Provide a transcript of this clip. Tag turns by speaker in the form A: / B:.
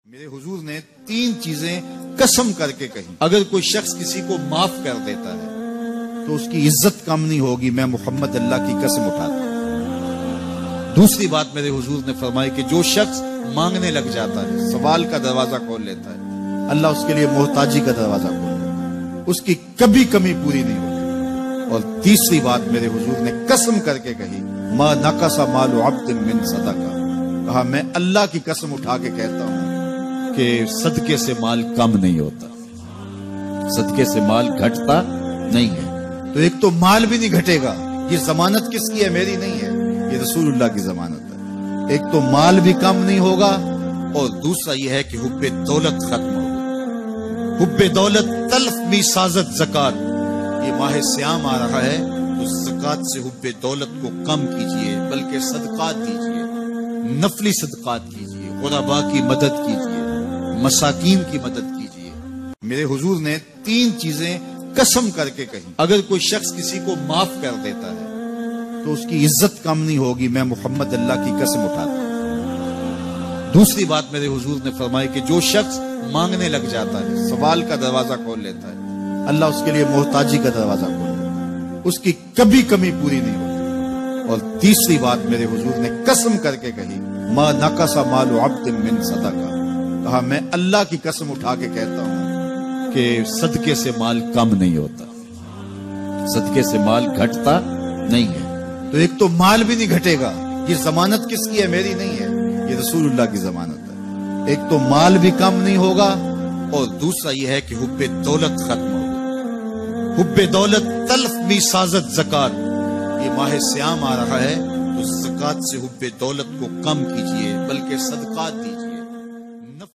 A: میرے حضور نے 3 چیزیں قسم کر کے کہی، اگر کوئی شخص کسی کو معاف کر دیتا ہے تو اس کی عزت کم نہیں ہوگی، میں محمد اللہ کی قسم اٹھاتا ہوں۔ دوسری بات میرے حضور نے فرمائی کہ جو شخص مانگنے لگ جاتا ہے، سوال کا دروازہ کھول لیتا ہے، اللہ اس کے لیے محتاجی کا دروازہ کھول لیتا ہے، اس کی کبھی کمی پوری نہیں ہوتی۔ اور تیسری بات میرے حضور نے قسم کر کے کہی، ما نقص مال عبد من صدقہ، کہا میں اللہ کی قسم اٹھا کے کہتا ہوں کہ صدقے سے مال کم نہیں ہوتا، صدقے سے مال گھٹتا نہیں ہے۔ تو ایک تو مال بھی نہیں گھٹے گا، یہ ضمانت کس کی ہے؟ میری نہیں ہے، یہ رسول اللہ کی ضمانت ہے۔ ایک تو مال بھی کم نہیں ہوگا، اور دوسرا یہ ہے کہ حب دولت ختم ہوگا۔ حب دولت تلف می سازت زکات، یہ ماہ سیام آ رہا ہے تو زکات سے حب دولت کو کم کیجئے، بلکہ صدقات دیجئے، نفلی صدقات کیجئے، غرباء کی مدد کیجئے، مساکین کی مدد کیجئے۔ میرے حضور نے 3 چیزیں قسم کر کے کہی، اگر کوئی شخص کسی کو معاف کر دیتا ہے تو اس کی عزت کم نہیں ہوگی، میں محمد اللہ کی قسم اٹھاتا ہوں۔ دوسری بات میرے حضور نے فرمائی کہ جو شخص مانگنے لگ جاتا ہے، سوال کا دروازہ کھول لیتا ہے، اللہ اس کے لیے محتاجی کا دروازہ کھول لیتا ہے، اس کی کبھی کمی پوری نہیں ہوتی۔ اور تیسری بات میرے حضور نے قسم کر کے کہی، ما نقص مال عبد من صدقہ، کہا میں اللہ کی قسم اٹھا کے کہتا ہوں کہ صدقے سے مال کم نہیں ہوتا، صدقے سے مال گھٹتا نہیں ہے۔ تو ایک تو مال بھی نہیں گھٹے گا، یہ ضمانت کس کی ہے؟ میری نہیں ہے، یہ رسول اللہ کی ضمانت ہے۔ ایک تو مال بھی کم نہیں ہوگا، اور دوسرا یہ ہے کہ حب دولت ختم ہوگا۔ حب دولت تلف می سازت زکات، یہ ماہ سیام آ رہا ہے تو زکات سے حب دولت کو کم کیجئے، بلکہ صدقات دیجئے۔